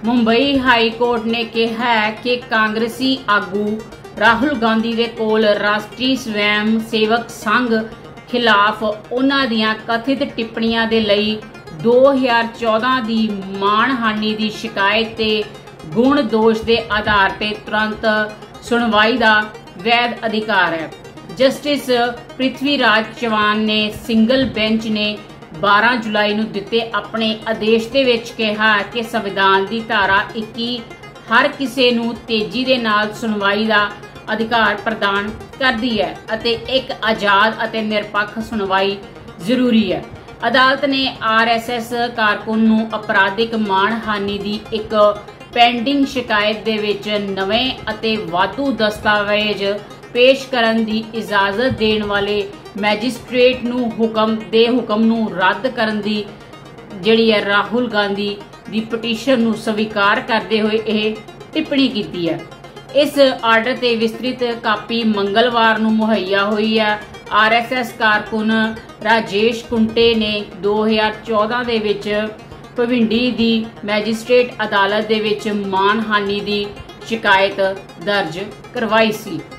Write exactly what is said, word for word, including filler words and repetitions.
Mumbai high court ने कहा है कि कांग्रेसी आगू राहुल गांधी के कोल राष्ट्रीय स्वयं सेवक संघ खिलाफ उन्हां दीआं कथित टिप्पणियां दे लई दो हज़ार चौदह की मानहानि की शिकायत ते गुण दोष के आधार पर तुरंत सुनवाई का वैध अधिकार है। जस्टिस पृथ्वीराज चौहान ने सिंगल बेंच ने बारह जुलाई नूं दिते अपने आदेश दे विच कहा कि संविधान की धारा इक्की हर किसी नूं तेजी दे नाल सुनवाई का अधिकार प्रदान करती है अते एक आजाद अते निरपक्ष सुनवाई जरूरी है। अदालत ने आर एस एस कारकुन नूं अपराधिक मानहानि की एक पेंडिंग शिकायत दे विच नवें अते वाधू दस्तावेज पेश करन दी इजाजत देण वाले मैजिस्ट्रेट नूं हुकम दे हुकम नूं रद्द करन दी जिहड़ी है राहुल गांधी दी पटीशन नूं स्वीकार करते हुए यह टिप्पणी की है। इस आर्डर ते विस्तृत कापी मंगलवार नूं मुहैया हुई है। आर एस एस कारकुन राजेश कुंटे ने दो हज़ार चौदह दे विच भविंडी दी मैजिस्ट्रेट अदालत दे विच मानहानि दी शिकायत दर्ज करवाई सी।